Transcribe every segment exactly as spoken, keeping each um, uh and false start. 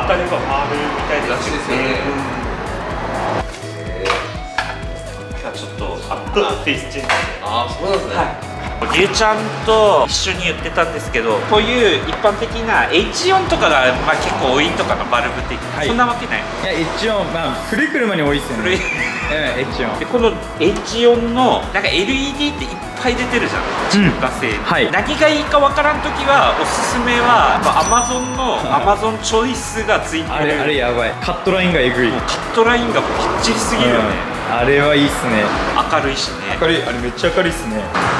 当たれば回るみたいですよね。今日はちょっとアップフェイスチェンジで。 ああ、そうなんですね。 りゅうちゃんと一緒に言ってたんですけど、こういう一般的な エイチよん とかが、まあ、結構多いとかのバルブ的に、はい、そんなわけない。 いや エイチよん、まあ古い車に多いですよね。古いエイチよんでこの エイチよん のなんか エルイーディー っていっぱい出てるじゃん、中華製、うん、はい、何がいいかわからんときはおすすめはアマゾンのアマゾンチョイスがついてる。 あれあれやばい、カットラインがえぐい。 カットラインがパッチリすぎるよね、 うん、あれはいいっすね。 明るいしね。 明るい、あれめっちゃ明るいっすね。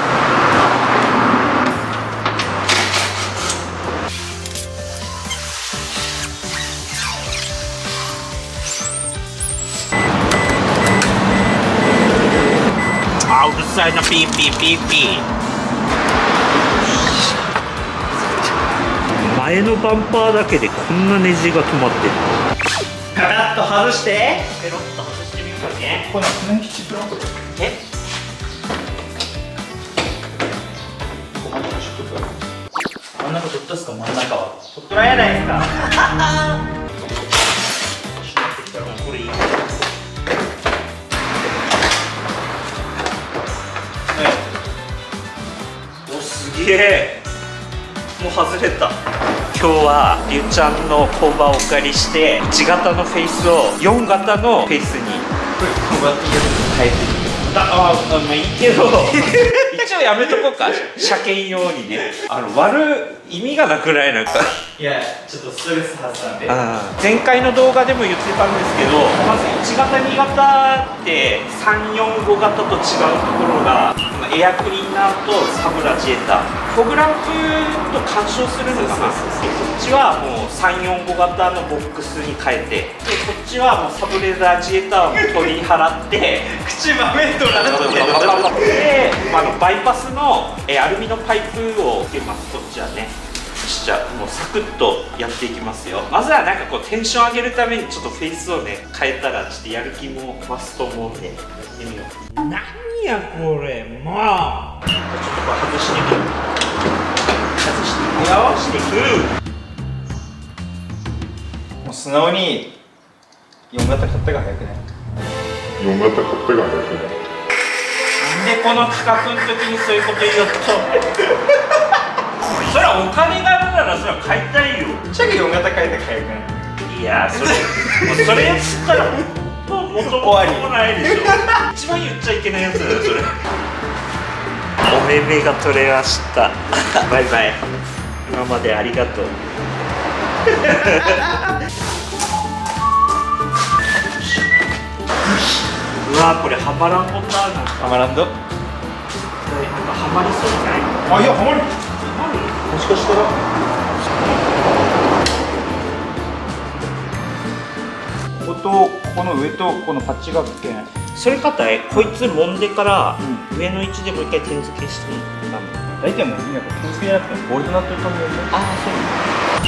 あ、うるさいな、ピーピーピーピー。前のバンパーだけでこんなネジが止まってる。カタッと外して、ペロッと外してみようかね。 これ何基地プラントだ。 え？真ん中取ったっすか？真ん中は取っとらんやないですか。これいい。お、すげえ。もう外れた。今日はりゅうちゃんの工場をお借りしていち型のフェイスをよん型のフェイスに変えてみる。ああ、まあいいけど一応やめとこうか、車検用にね。あの割る意味がなくない？なんかいや、ちょっとストレス発散で。 前回の動画でも言ってたんですけど、まずいち型に型ってさんよんご型と違うところが、エアクリーナーとサブラジエーター、フォグランプと干渉するのかな。こっちはもうさんよんご型のボックスに変えて、でこっちはもうサブレザージエーターを取り払って口まめんとなってで、あのバイパスのえアルミのパイプをつけます。こっちはね。じゃあもうサクッとやっていきますよ。まずはなんかこうテンション上げるためにちょっとフェイスをね変えたらちょっとやる気も増すと思うんでやってみよう。何やこれ、もうちょっとこれ外してみよう。外していくよ、していく。 もう素直によん型買ったが早くない？ よん型買ったが早くない？ なんでこの企画の時にそういうこと言うとそれはお金があるならそれは買いたいよ。 じゃあよん型買えたが早くない？ いや、それもうそれやったらもう元も子もないでしょ一番言っちゃいけないやつだよそれお目目が取れましたバイバイ、今までありがとううわ、これハマらんことあるのか。 ハマらんど。 なんかハマりそうじゃない？ あ、いや、ハマる。 もしかしたらこことこの上とこのパッチがけん。 それかたい、こいつ揉んでから、うん、上の位置でもう一回点付けしてたの。 大体もうみんな点付けじゃなくてボルトナットと思うよ。 ああ、そう。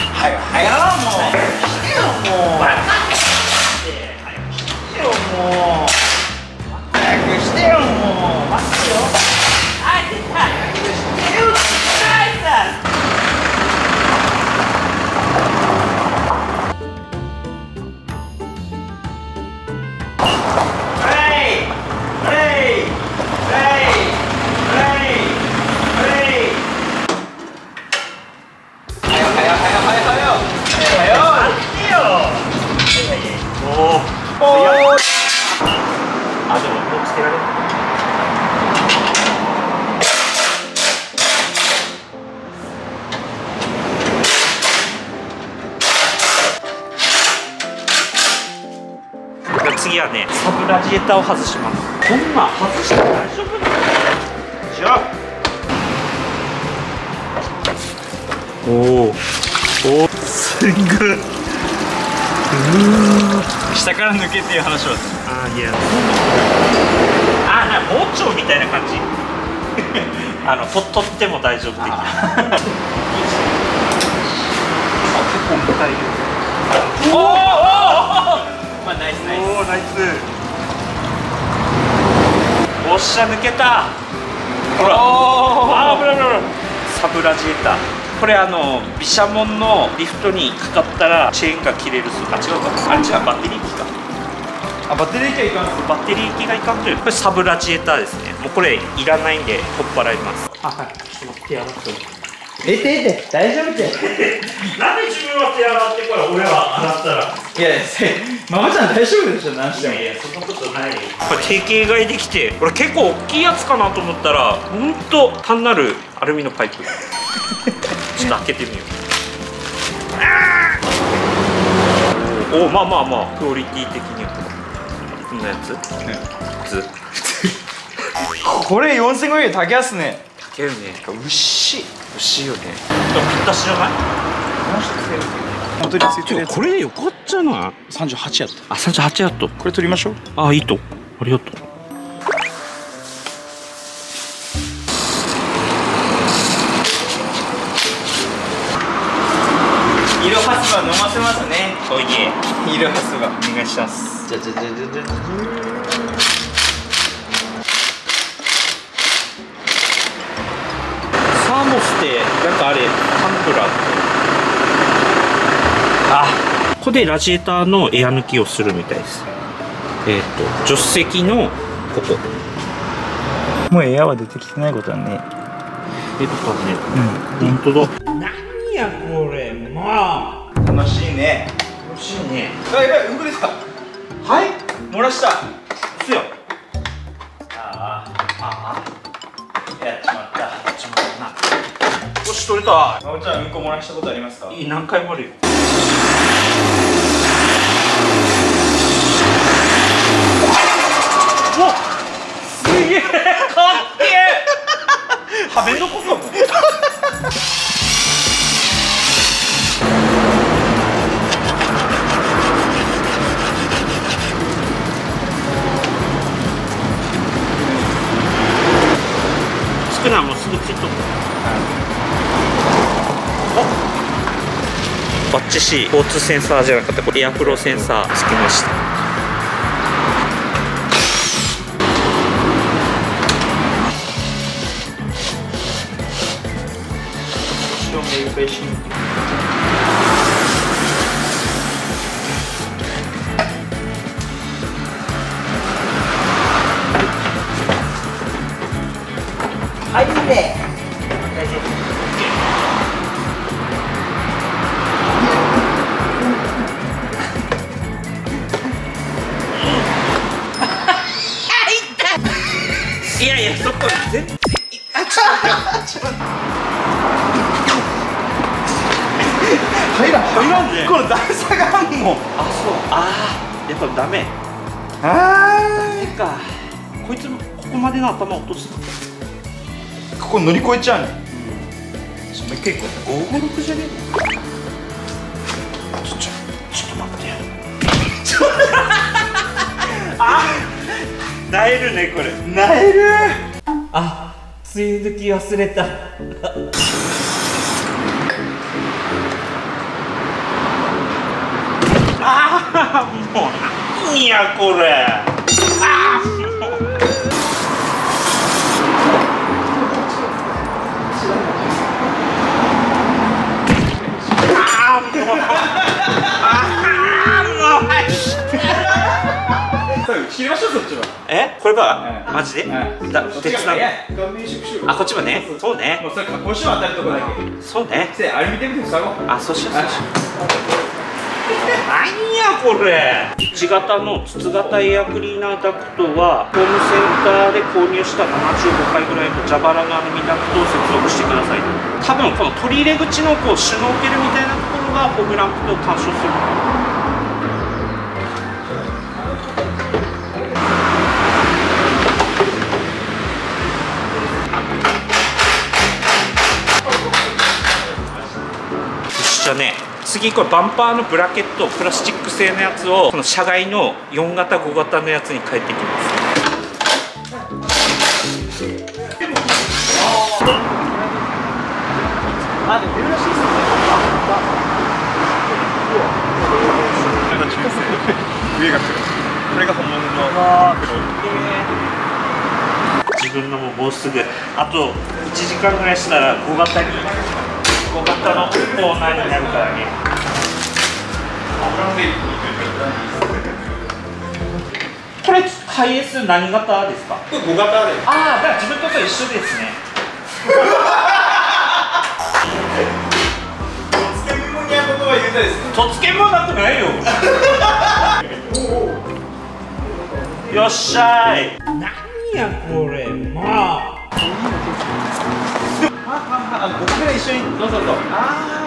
はよはよもう。 してよもう。バカして早くしてよもう。早くしてよもう。待ってよ。あ、出た。早くしてよ。痛いだ。あ、でももうつけられる。次はね、サブラジエーターを外します。こんなん外して大丈夫なの？じゃあおおお、すんごい。 下から抜けっていう話は。 あー、いや、あ、なんか包丁みたいな感じあの、と取っても大丈夫的なあ、結構重たいよ。おーおーおー、まあナイスナイス。おー、ナイス。おっしゃ、抜けた。ほら、あー、危ない危ない危ない。サブラジエーターこれあの毘沙門のリフトにかかったらチェーンが切れるそう。あ、違うか、あれ違う、バッテリー機か。 あ、バッテリー機はいかんす。 バッテリー機がいかんという、これサブラジエーターですね。もうこれいらないんで取っ払います。あ、はい、ちょっと手洗って。 えてえて、大丈夫って。 なんで自分は手洗ってから俺は洗ったら。 いやいや、せママちゃん大丈夫でしょ、何しても。 いやいや、そんなことない。これ定型外できて、これ結構大きいやつかなと思ったら、ほんと単なるアルミのパイプ。ちょっと開けてみよう。おお、まあまあまあ、クオリティ的にはこんなやつ、普通。 これよんせんごひゃくえん高安ね。 高いよね。牛牛よね。でもぴったしじゃない？ 元についてるやつ。 これよかったじゃない。 さんじゅうはちやった。 あ、さんじゅうはちやっと。 これ取りましょう。 あ、いいと。ありがとう。 色はすば飲ませますね。 おいえ。 色はすば。 お願いします。じゃじゃじゃじゃじゃ。サーモスってなんかあれタンブラーって。あ、ここでラジエーターのエア抜きをするみたいです。えっ、ー、と助手席のここ。 もうエアは出てきてないことはね。 えっとね。うん。本当だ。何やこれ、まあ。 楽しいね。 楽しいね。 あ、やばい、うんこですか。はい。漏らした。 すよ。 ああ。ああ。やっちまった。 やっちまったな。よし、取れた。 まおちゃん、うんこ漏らしたことありますか。 いい、何回もあるよ。うわ、すげえ、かっけえ。はめのこかも。少ない、もうすぐついとる。バッチシ交通センサーじゃなかった、これエアフローセンサーつけました。 あ、いいね。 大丈夫。いやいや、そこ全然。あ、ちょっと待って、ちょっと待って。 入らん、入らんね。 この段差があんもん。 あ、そう。ああ、やっぱダメ。 あダメか。こいつもここまでの頭落とす。 あ。ここ乗り越えちゃうね。うん。ちょっともう一回行こう。 ごごろくじゃねえ。ちょ、ちょ、ちょっと待ってよ。あ、なえるね、これ。 なえる。 あ、梅雨抜き忘れた。ああ、もう何やこれ。ああ、もう。ああ、もう。ああ、もう。 切りましょう、そっちは。 え、これば、 うんマジで、 うんだ、鉄なの。あ、こっちもね。そうね。 もうそれ加工しよう、当たるとこだけ。 そうね。 せ、あれ見てみて、塞ごう。 あ、そうしよう、そうしよう。何やこれ。いち型の筒型エアクリーナーダクトはホームセンターで購入したななじゅうごかいぐらいの蛇腹のアルミダクトを接続してください。多分この取り入れ口のこうシュノーケルみたいなところがフォグランプと干渉する。じゃあね、次これバンパーのブラケット、プラスチック製のやつをこの車外のよん型ご型のやつに変えていきます。 あ、でも出るらしいっすね。上が来る。これが本物の自分のももうすぐあといちじかんぐらいしたらご型にご型のオーナーになるからね。これハイエース何型ですか？ これご型で。 ああ、だから自分とと一緒ですね。 つけもにゃことは言いたいですね。 とつけもなくないよ。よっしゃい。何やこれ、まあ。 あ、僕から一緒にどうぞどうぞ。あ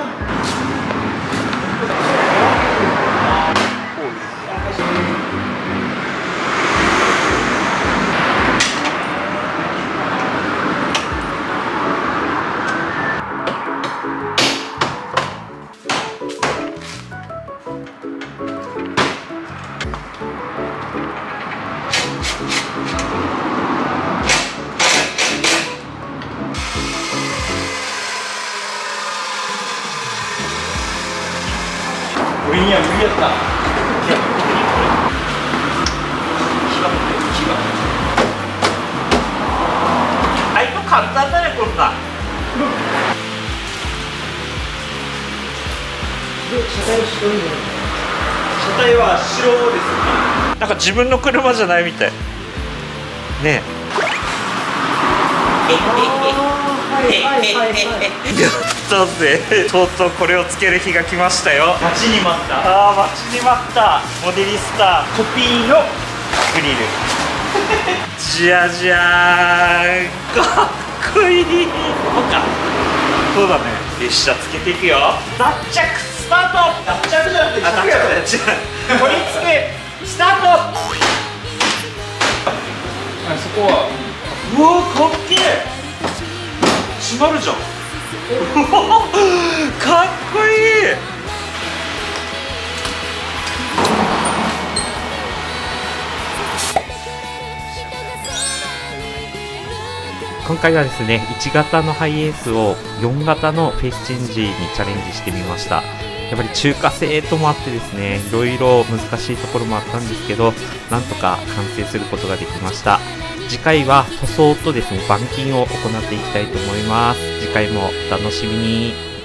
俺には無理やった。 あいと簡単だね、こんな。 車体は白ですね。 なんか自分の車じゃないみたい。ねえ。やったぜ。とうとうこれをつける日が来ましたよ。 待ちに待った。 ああ、待ちに待ったモデリスターコピーのグリル。じゃじゃーん、かっこいい。ここか。そうだね。よっしゃ、つけていくよ。脱着スタート。 脱着じゃなくてあ、脱着だよ。違う。取り付けスタート。 あそこはうわー、かっけえ。閉まるじゃん。かっこいい。今回はですね、いち型のハイエースをよん型のフェイスチェンジにチャレンジしてみました。やっぱり中華製ともあってですね、いろいろ難しいところもあったんですけど、なんとか完成することができました。次回は塗装とですね、板金を行っていきたいと思います。次回もお楽しみに。